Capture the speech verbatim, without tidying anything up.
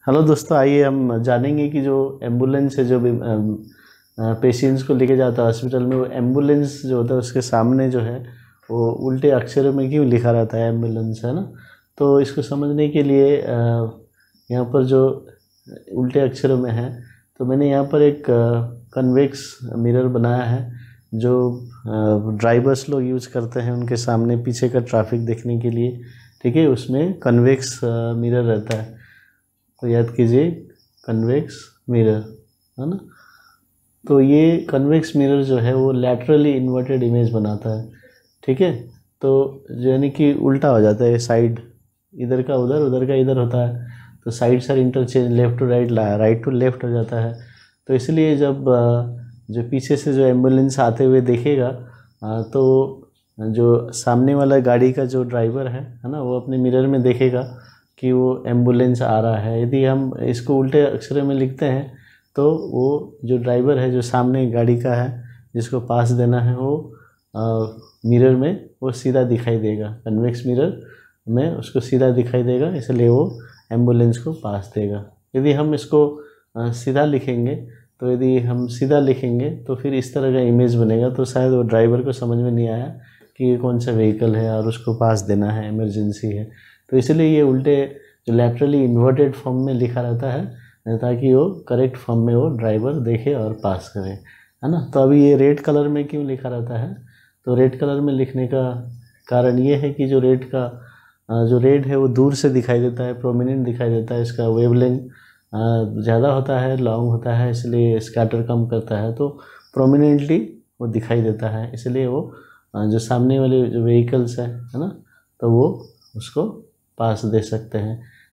Hello दोस्तों, आइए हम जानेंगे कि जो एम्बुलेंस है, जो भी पेशेंट्स को लेके जाता है हॉस्पिटल में, वो एम्बुलेंस जो होता है उसके सामने जो है वो उल्टे अक्षरों में क्यों लिखा रहता है एम्बुलेंस, है ना। तो इसको समझने के लिए यहाँ पर जो उल्टे अक्षरों में है, तो मैंने यहाँ पर एक कन्वेक्स मिरर बनाया है जो ड्राइवर्स लोग यूज़ करते हैं उनके सामने पीछे का ट्रैफिक देखने के लिए। ठीक है, उसमें कन्वेक्स मिरर रहता है, तो याद कीजिए कन्वेक्स मिरर, है ना। तो ये कन्वेक्स मिरर जो है वो लैटरली इन्वर्टेड इमेज बनाता है। ठीक है, तो यानी कि उल्टा हो जाता है, साइड इधर का उधर, उधर का इधर होता है, तो साइड सर interchange, left to right, right to left हो जाता है। तो इसलिए जब जो पीछे से जो एम्बुलेंस आते हुए देखेगा तो जो सामने वाला गाड़ी का जो ड्राइवर है है ना, वो अपने मिरर में देखेगा कि वो एम्बुलेंस आ रहा है। यदि हम इसको उल्टे अक्षरों में लिखते हैं तो वो जो ड्राइवर है, जो सामने गाड़ी का है, जिसको पास देना है, वो आ, मिरर में वो सीधा दिखाई देगा, कन्वेक्स मिरर में उसको सीधा दिखाई देगा, इसलिए वो एम्बुलेंस को पास देगा। यदि हम इसको आ, सीधा लिखेंगे, तो यदि हम सीधा लिखेंगे तो फिर इस तरह का इमेज बनेगा, तो शायद वो ड्राइवर को समझ में नहीं आया कि ये कौन सा व्हीकल है और उसको पास देना है, इमरजेंसी है। तो इसलिए ये उल्टे जो लैटरली इन्वर्टेड फॉर्म में लिखा रहता है, ताकि वो करेक्ट फॉर्म में वो ड्राइवर देखे और पास करे, है ना। तो अभी ये रेड कलर में क्यों लिखा रहता है, तो रेड कलर में लिखने का कारण ये है कि जो रेड का जो रेड है वो दूर से दिखाई देता है, प्रोमिनेंट दिखाई देता है, इसका वेवलेंथ ज़्यादा होता है, लॉन्ग होता है, इसलिए स्कैटर कम करता है, तो प्रोमिनेंटली वो दिखाई देता है, इसलिए वो जो सामने वाले जो व्हीकल्स है है ना, तो वो उसको पास दे सकते हैं।